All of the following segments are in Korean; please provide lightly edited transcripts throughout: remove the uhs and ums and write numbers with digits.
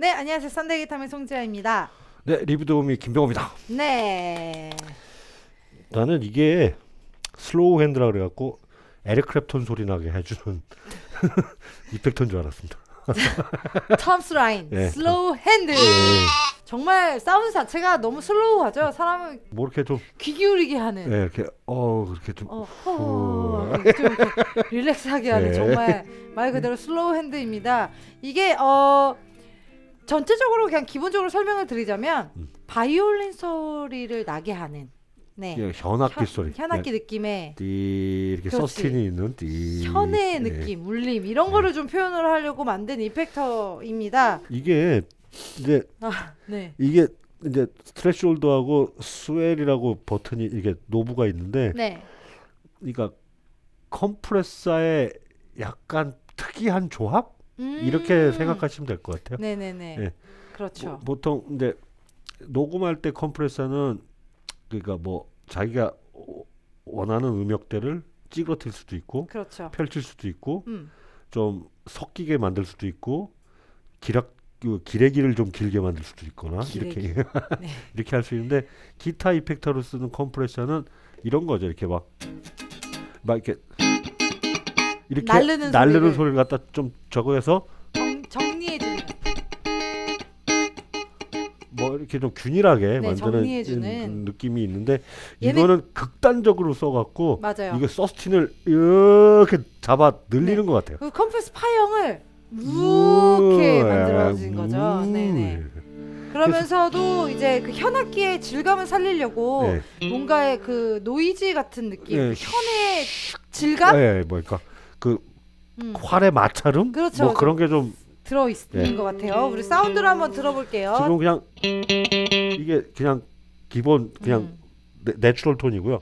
네, 안녕하세요. 썬데이기타민 송지아입니다. 네, 리뷰 도우미 김병호입니다. 네. 나는 이게 슬로우 핸드라 그래갖고 에릭 크랩톤 소리 나게 해주는 이펙트인 줄 알았습니다. 톰스 라인, 네. 슬로우 핸드. 예, 정말 사운드 자체가 너무 슬로우하죠. 사람을 뭐 이렇게 좀, 귀 기울이게 하는. 예, 이렇게 그렇게 좀, 좀 이렇게 릴렉스하게 하는 네. 정말 말 그대로 슬로우 핸드입니다. 이게 전체적으로 그냥 기본적으로 설명을 드리자면 바이올린 소리를 나게 하는 예, 현악기 소리, 현악기 느낌의 띠 이렇게 그렇지. 서스틴이 있는 띠, 현의 예. 느낌, 울림 이런 거를 좀 표현을 하려고 만든 이펙터입니다. 이게 이제 네. 이게 이제 스트레시홀드하고 스웰이라고 버튼이 이게 노브가 있는데, 네. 그러니까 컴프레서의 약간 특이한 조합 이렇게 생각하시면 될 것 같아요. 네네네. 예. 그렇죠. 보통 이제 녹음할 때 컴프레서는 그러니까 뭐 자기가 원하는 음역대를 찌그러뜨릴 수도 있고 그렇죠. 펼칠 수도 있고 좀 섞이게 만들 수도 있고 기레기를 좀 길게 만들 수도 있거나 기레기. 이렇게 네. 이렇게 할 수 있는데, 기타 이펙터로 쓰는 컴프레서는 이런 거죠. 이렇게 막 이렇게 날르는 소리를 갖다 좀 적어서 정리해주는. 뭐 이렇게 좀 균일하게 네, 만드는 정리해주는. 느낌이 있는데, 얘는- 이거는 극단적으로 써갖고 맞아요. 이게 서스틴을 이렇게 잡아 늘리는 네. 것 같아요. 그 컴프레스 파형을 이렇게 만들어진 거죠. 음. 네네. 그러면서도 이제 그 현악기의 질감을 살리려고 네. 뭔가의 그 노이즈 같은 느낌, 네. 그 현의 질감 뭐랄까 그 음, 활의 마찰음, 그렇죠. 뭐 그런 게 좀 들어 있는 네. 것 같아요. 우리 사운드를 한번 들어볼게요. 지금 그냥 이게 그냥 기본 그냥 내추럴 톤이고요.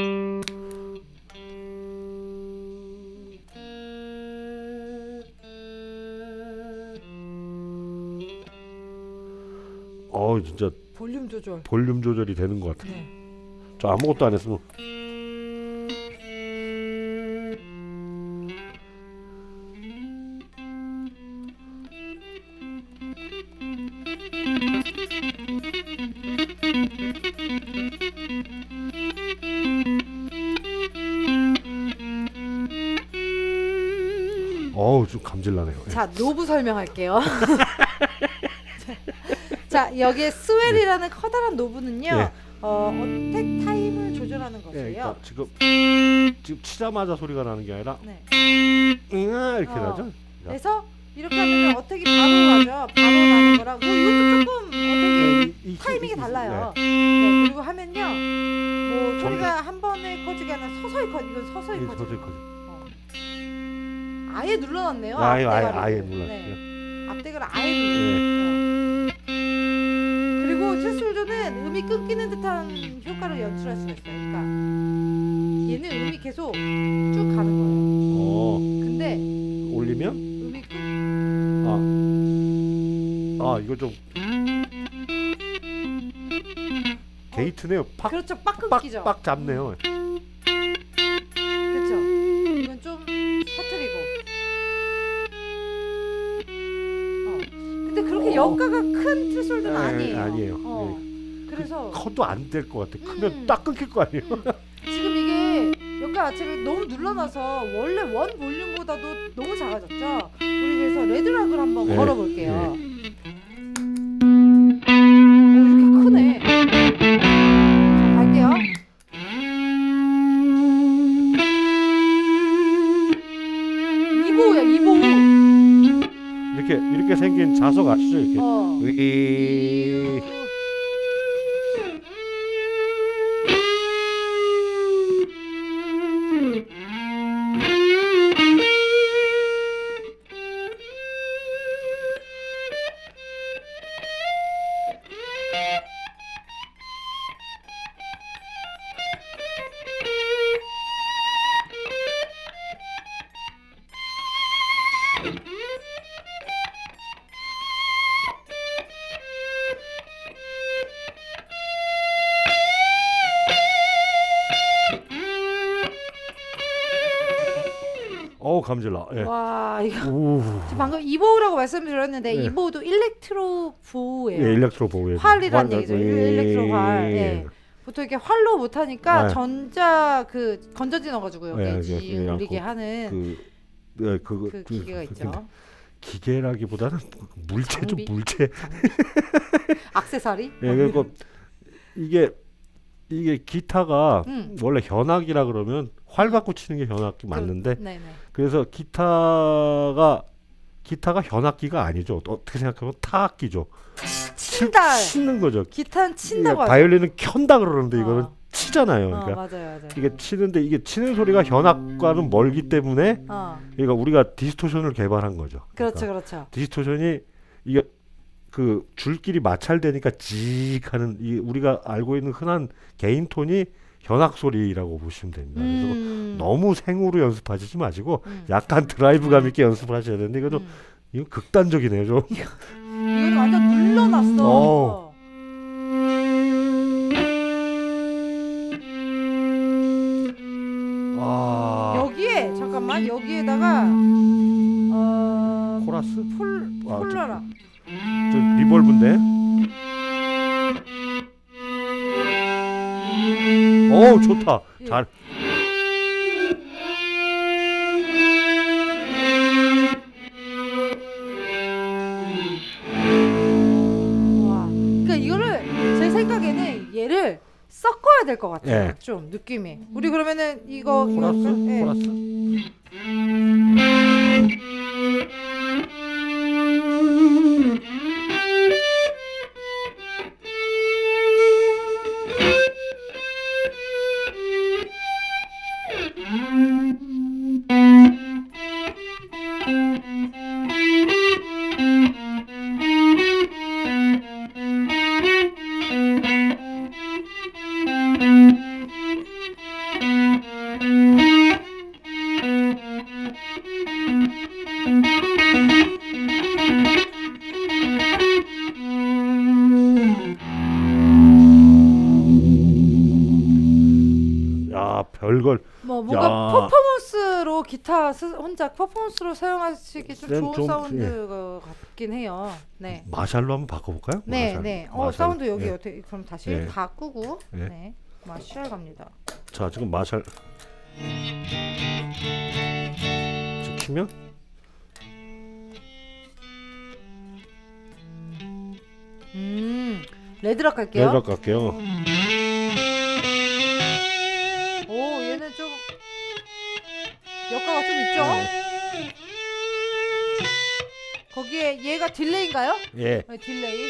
진짜 볼륨 조절. 볼륨 조절이 되는 것 같아요. 네. 저 아무것도 안 했으면 좀 감질나네요. 예. 자, 노브 설명할게요. 자, 여기에 스웰이라는 커다란 노브는요. 네. 어택 타임을 조절하는 예, 것이에요. 그러니까 지금 치자마자 소리가 나는 게 아니라 네. 이렇게 어. 나죠. 그래서 이렇게 하면 어택이 바로 가죠. 바로 나는 거라. 이것도 조금 어택이 타이밍이 달라요. 네, 그리고 하면요. 뭐 소리가 한 번에 커지게 아니라 서서히 커. 이건 서서히 예, 커져. 서서히 커져. 아예 눌러놨네요. 아예 앞대가리를. 눌렀어요. 네. 앞대가를 아예 눌렀어요. 그리고 체스홀더는 음이 끊기는 듯한 효과를 연출할 수가 있어요. 그러니까 얘는 음이 계속 쭉 가는 거예요. 근데 올리면 음이 이거 좀 게이트네요. 그렇죠. 빡 끊기죠. 빡 잡네요. 그렇죠. 이건 좀 터트리고. 근데 그렇게 여가가 큰 체스홀더는 아니에요. 아니에요. 그래서 커도 안 될 것 같아. 크면 딱 끊길 거 아니에요. 지금 이게 여가 자체를 너무 눌러놔서 원래 원 볼륨보다도 너무 작아졌죠. 우리 그래서 레드락을 한번 네. 걸어볼게요. 이렇게 크네. 자, 갈게요. 이보야, 이보. 이렇게 생긴 자석 아시죠? 이렇게. 감질나. 예. 와 이거 우. 지금 방금 이보우라고 말씀드렸는데 예. 이보우도 일렉트로 보우예요. 예, 일렉트로 보호해. 활이란 얘기죠. 일렉트로 활. 예. 예. 보통 이렇게 활로 못하니까 네. 전자 그 건전지 넣어가지고 예, 여기 그냥 울리게 하는 그 기계가 있죠. 기계라기보다는 물체죠, 장비? 물체. 액세서리? 예, 그리고 이게 기타가 원래 현악이라 그러면 활 갖고 치는 게 현악기 맞는데 네네. 그래서 기타가 현악기가 아니죠. 어떻게 생각하면 타악기죠. 친다. 치는 거죠. 기타는 친다고 하죠. 바이올린은 켠다 그러는데 이거는 어. 치잖아요. 그러니까 맞아요. 이게 치는데 이게 치는 소리가 현악과는 멀기 때문에 그러니까 우리가 디스토션을 개발한 거죠. 그렇죠, 그러니까 그렇죠. 디스토션이 이게 그 줄끼리 마찰되니까 지익하는 이 우리가 알고 있는 흔한 개인 톤이 현악 소리라고 보시면 됩니다. 그래서 너무 생으로 연습하시지 마시고 약간 드라이브감 있게 연습을 하셔야 되는데 이건 극단적이네요, 좀. 이건 완전 눌러놨어. 여기에 잠깐만 여기에다가 코러스? 폴라라. 저 리벌브인데. 오 좋다. 예. 잘. 와. 그러니까 이거를 제 생각에는 얘를 섞어야 될 것 같아요. 예. 좀 느낌이. 우리 그러면은 이거 코러스? 예. 코러스? 야 별걸. 뭔가 야. 퍼포먼스로 기타 혼자 퍼포먼스로 사용하시기 좀 네, 좋은 좀, 사운드 같긴 해요. 네. 마샬로 한번 바꿔볼까요? 네, 마샬. 네. 마샬. 사운드 여기 예. 어떻게 그럼 다시 예. 다 끄고 예. 네. 마샬 갑니다. 자 지금 마샬 저 키면 레드락 갈게요. 레드락 갈게요. 오, 얘는 좀 역가가 좀 있죠? 네. 거기에 얘가 딜레이인가요? 예. 네, 딜레이.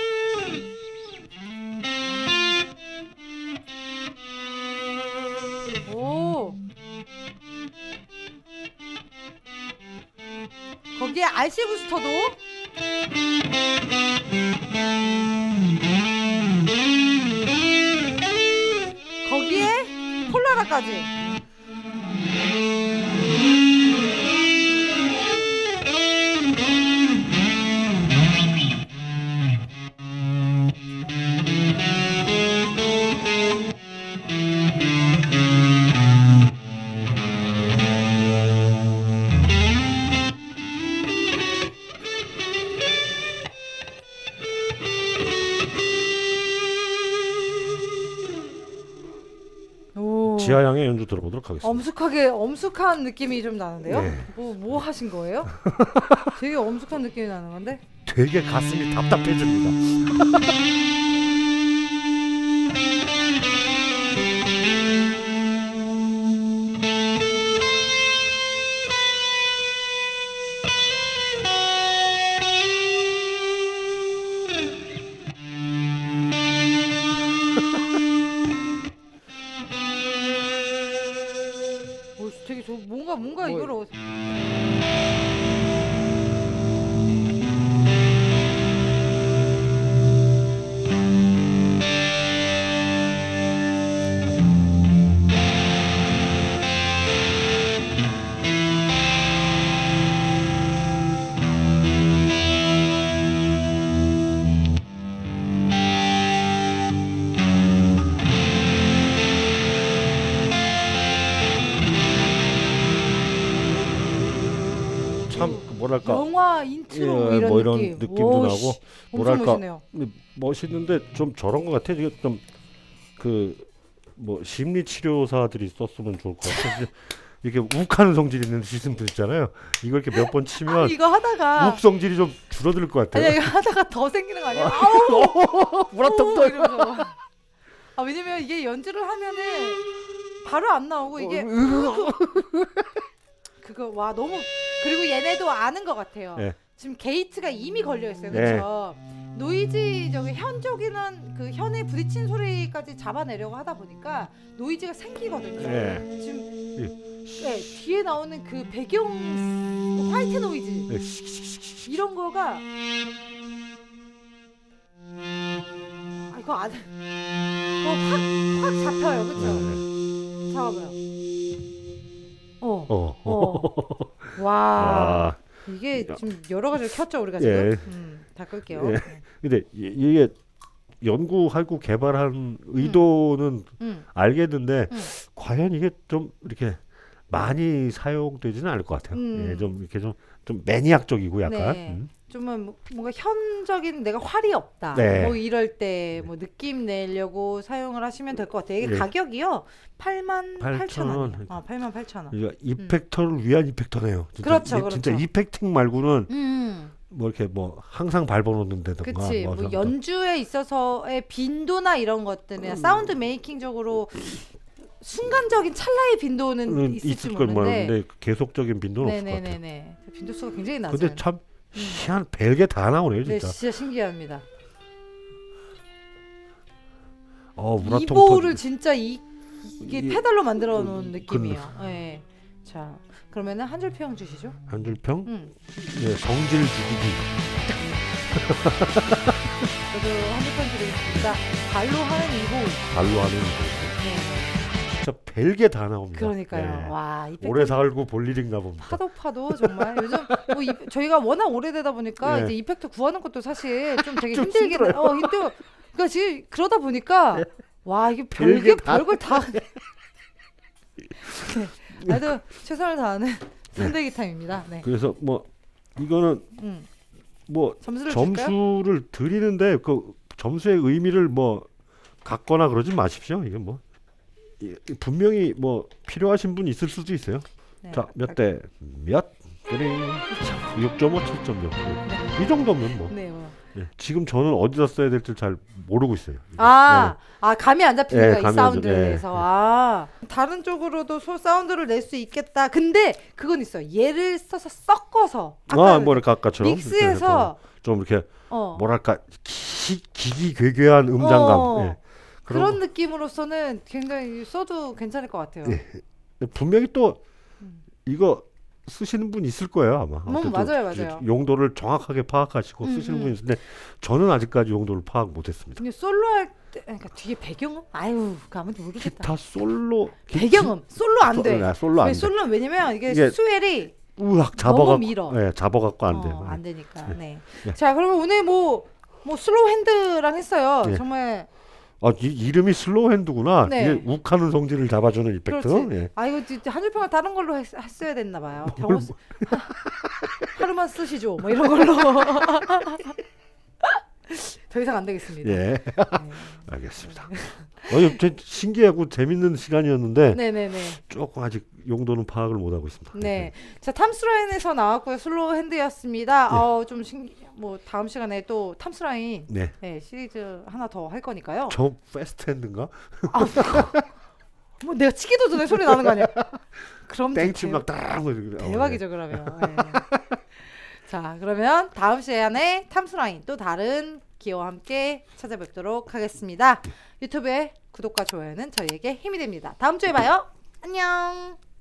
오. 거기에 RC 부스터도 거기에 폴라라까지. 지하양의 연주 들어보도록 하겠습니다. 엄숙한 느낌이 좀 나는데요? 네. 뭐 하신 거예요? 되게 엄숙한 느낌이 나는 건데? 되게 가슴이 답답해집니다. 되게 뭔가 이거를 뭐랄까 영화 인트로 예, 이런 뭐 이런 느낌. 느낌도 오, 나고 씨, 엄청 뭐랄까 멋있네요. 멋있는데 좀 저런 것 같아. 이게 좀 그 뭐 심리 치료사들이 썼으면 좋을 것 같아. 이렇게 욱하는 성질이 있는 시스템들 있잖아요. 이걸 이렇게 몇 번 치면 이거 하다가 욱 성질이 좀 줄어들 것 같아요. 아니 이거 하다가 더 생기는 거 아니야? 아우 무라떡떡 이러면서. 아 왜냐면 이게 연주를 하면은 바로 안 나오고 이게 그거 와 너무 그리고 얘네도 아는 것 같아요. 네. 지금 게이트가 이미 걸려 있어요, 네. 그렇죠? 노이즈 저기 현적이는 그 현에 부딪힌 소리까지 잡아내려고 하다 보니까 노이즈가 생기거든요. 네. 지금 네, 뒤에 나오는 그 배경 화이트 노이즈 네. 이런 거가 아 이거 안 그거 확 잡혀요, 그렇죠? 네. 잡아봐요. 와. 아, 이게 지금 여러 가지를 켰죠 우리가 예. 지금. 다 끌게요. 예. 근데 이게 연구하고 개발한 의도는 알겠는데 과연 이게 좀 이렇게 많이 사용되지는 않을 것 같아요. 예, 좀 이렇게 좀 매니악적이고 약간. 네. 좀 뭔가 현적인 내가 활이 없다. 네. 뭐 이럴 때 뭐 느낌 내려고 사용을 하시면 될 것 같아요. 이게 예. 가격이요. 88,000원. 8,000원. 88,000원. 이거 이펙터를 위한 이펙터네요. 진짜, 그렇죠, 진짜 그렇죠. 이펙팅 말고는 뭐 이렇게 뭐 항상 밟아놓는 데든가. 그치. 뭐 연주에 있어서의 빈도나 이런 것들이나 사운드 메이킹적으로 순간적인 찰나의 빈도는 있을지 모르는데 계속적인 빈도는 없을 것 같아요. 네네네네. 빈도수가 굉장히 낮아요. 근데 참 희한 별게 다 나오네요, 네, 진짜. 진짜 신기합니다. 무라통통. 이보를 진짜 이게 이게- 페달로 만들어 놓은 느낌이에요. 네. 자, 그러면은 한 줄 평 주시죠. 한 줄평? 응. 네, 성질 죽이기. 저도 한 줄 평 드리겠습니다. 발로 하는 이보. 발로 하는 거. 네. 진짜 별게 다 나옵니다. 그러니까요. 네. 와, 이 오래 살고 볼 일인가 봅니다. 파도 정말 요즘 뭐 저희가 워낙 오래되다 보니까 네. 이제 이펙트 구하는 것도 사실 좀 되게 좀 힘들긴 힘들어요. 힘들어. 그러니까 지금 그러다 보니까 와 이게 별게 다- 별걸 다. 네. 아주 최선을 다하는 선대 기타입니다. 네. 그래서 뭐 이거는 뭐 점수를 줄까요? 점수를 드리는데 그 점수의 의미를 뭐 갖거나 그러지 마십시오. 이게 뭐 분명히 뭐 필요하신 분 있을 수도 있어요. 네. 자, 몇 대 몇? 그래. 6.5, 7.6. 이 정도면 뭐. 네. 뭐. 예, 지금 저는 어디다 써야 될지 잘 모르고 있어요. 아 감이 안 잡히는 거야, 이 감이 안 사운드에 잡- 대해서. 아 다른 쪽으로도 사운드를 낼 수 있겠다. 근데 그건 있어. 얘를 써서 섞어서 뭐랄까 아까처럼 믹스해서 좀 이렇게 어. 뭐랄까 기기괴괴한 음장감. 예. 그런 느낌으로서는 굉장히 써도 괜찮을 것 같아요. 예. 분명히 또 이거 쓰시는 분 있을 거예요 아마. 맞아요. 용도를 정확하게 파악하시고 쓰시는 분이 있는데 저는 아직까지 용도를 파악 못했습니다. 근데 솔로 할 때 그러니까 뒤에 배경음? 아유 그 아무도 모르겠다. 기타 솔로 배경음 솔로 안 돼. 솔로 안 돼. 솔로는 왜냐면 이게 이게 스웰이 우악 너무 잡아갖고 밀어. 잡아갖고 안 돼요. 안 되니까. 네. 네. 자 그러면 오늘 뭐 슬로우 핸드랑 했어요. 네. 정말. 이름이 슬로우 핸드구나. 네. 이게 욱하는 성질을 잡아주는 이펙트. 그렇지. 예. 이거 진짜 한 줄평을 다른 걸로 했어야 됐나 봐요. 병원 하루만 쓰시죠. 뭐 이런 걸로. 더 이상 안 되겠습니다. 예. 네. 알겠습니다. 신기하고 재밌는 시간이었는데 네네네. 조금 아직 용도는 파악을 못 하고 있습니다. 네. 자 탐스라인에서 나왔고요. 슬로우 핸드였습니다. 좀 뭐 다음 시간에 또 탐스라인 네. 네, 시리즈 하나 더 할 거니까요. 저 패스트 핸드인가? 뭐 내가 치기도 전에 소리 나는 거 아니야? 그럼 땡침 막딱 대박이죠 그러면. 네. 자 그러면 다음 시간에 탐스라인 또 다른 기호와 함께 찾아뵙도록 하겠습니다. 유튜브에 구독과 좋아요는 저희에게 힘이 됩니다. 다음 주에 봐요. 안녕.